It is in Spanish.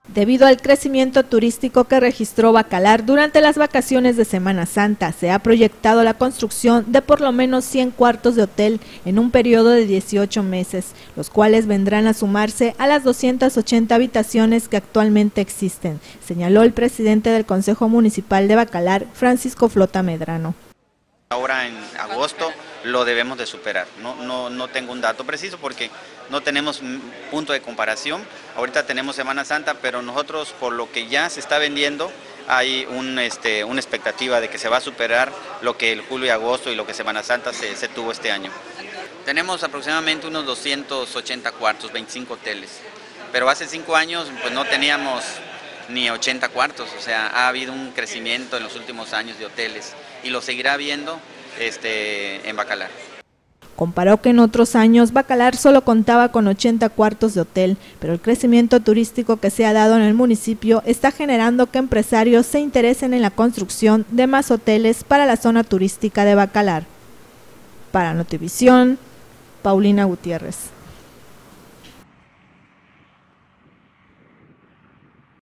Debido al crecimiento turístico que registró Bacalar durante las vacaciones de Semana Santa, se ha proyectado la construcción de por lo menos 100 cuartos de hotel en un periodo de 18 meses, los cuales vendrán a sumarse a las 280 habitaciones que actualmente existen, señaló el presidente del Consejo Municipal de Bacalar, Francisco Flota Medrano. Ahora en agosto lo debemos de superar, no tengo un dato preciso porque no tenemos punto de comparación. Ahorita tenemos Semana Santa, pero nosotros por lo que ya se está vendiendo hay una expectativa de que se va a superar lo que el julio y agosto y lo que Semana Santa se tuvo este año. Tenemos aproximadamente unos 280 cuartos, 25 hoteles, pero hace 5 años pues no teníamos ni 80 cuartos, o sea, ha habido un crecimiento en los últimos años de hoteles y lo seguirá habiendo en Bacalar. Comparó que en otros años Bacalar solo contaba con 80 cuartos de hotel, pero el crecimiento turístico que se ha dado en el municipio está generando que empresarios se interesen en la construcción de más hoteles para la zona turística de Bacalar. Para Notivisión, Paulina Gutiérrez.